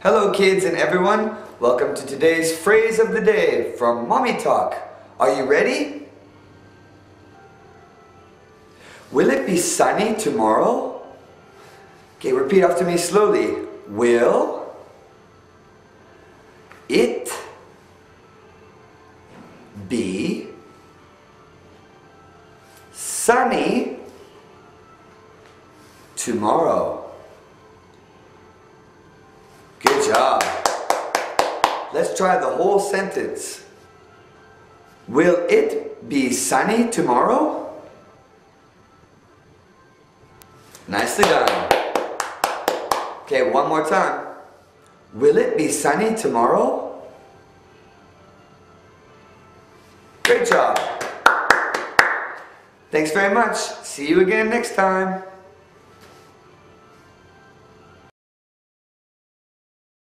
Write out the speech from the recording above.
Hello kids and everyone, welcome to today's phrase of the day from Mommy Talk. Are you ready? Will it be sunny tomorrow? Okay, repeat after me slowly. Will it be sunny tomorrow? Good job. Let's try the whole sentence. Will it be sunny tomorrow? Nicely done. Okay, one more time. Will it be sunny tomorrow? Great job. Thanks very much. See you again next time.